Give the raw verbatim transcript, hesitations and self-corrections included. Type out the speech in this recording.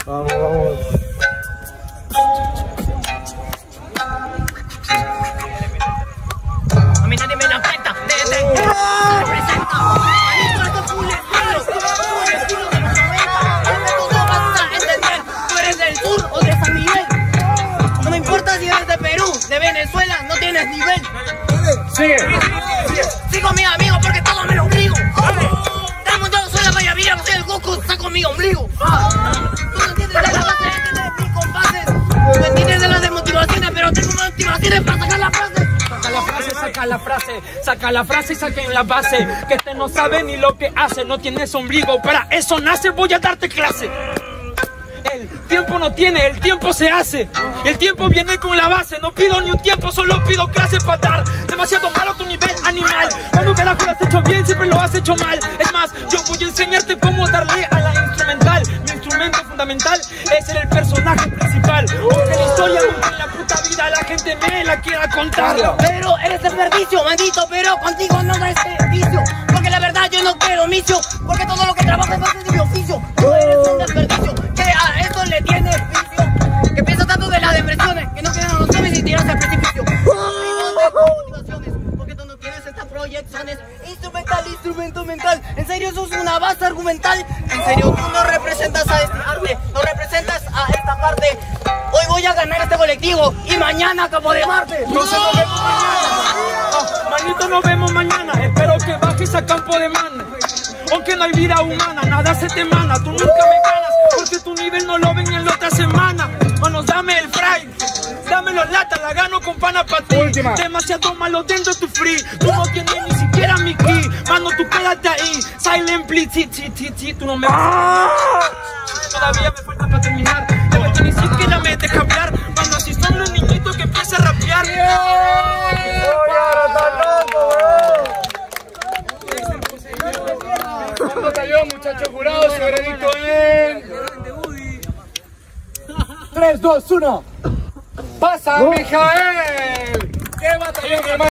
Vamos, vamos. A mí nadie me la afecta. Desde representa. Manito, esto es full estilo. Full estilo de los noventa. El método vas a entender. Tú eres del sur o de San Miguel. No me importa si eres de Perú, de Venezuela, no tienes nivel. Sigue. Sigo a mi amigo porque todo me lo obligo. Estamos yo soy la Mayavilla, soy el Goku, saco mi ombligo. Tú no entiendes de la base, entiendes mis compases. No entiendes de las desmotivaciones, pero tengo motivaciones para sacar la frase. Saca la frase, saca la frase, saca la frase y saquen la base. Que este no sabe ni lo que hace, no tienes ombligo, para eso nace, voy a darte clase. El tiempo no tiene, el tiempo se hace. El tiempo viene con la base. No pido ni un tiempo, solo pido clase para dar. Demasiado malo tu nivel animal. Cuando carajo lo has hecho bien, siempre lo has hecho mal. Es más, yo voy a enseñarte cómo darle a la instrumental. Mi instrumento fundamental es ser el personaje principal. Porque la historia nunca en la puta vida la gente me la quiera contar. Pero eres desperdicio, maldito, pero contigo no da desperdicio. Porque la verdad yo no quiero omicio. Porque todo lo que trabajo es parte de mi oficio. Tú eres un desperdicio. Que a eso le tiene vicio. Que piensa tanto de las depresiones que no quedan los hombres y tirarse al precipicio. Motivaciones, porque tú no tienes estas proyecciones. Instrumental, instrumento mental. En serio sos una base argumental. En serio tú no representas a este arte, no representas a esta parte. Hoy voy a ganar este colectivo y mañana como de Marte. Entonces nos vemos mañana. Oh, manito, nos vemos mañana. Espero que bajes a campo de mana. Aunque no hay vida humana, nada se te emana. Tú nunca me ganas, porque tu nivel no lo ven en la otra semana. Manos, dame el fry, dame los latas, la gano con pana pa' ti. Última. Demasiado malo dentro de tu free. Tú no tienes ni siquiera mi key. Mano, tú quédate ahí, silent please, ti, ti, ti, ti. Tú no me vas. Todavía me falta para terminar. Ya ves que ni siquiera me deja hablar. Mano, si son los niñitos que empiezan a rapear. ¿Cuándo cayó, muchachos jurados? Su veredicto en tres, dos, uno. ¡Pasa, Mijael! ¡Qué batallón, hermano!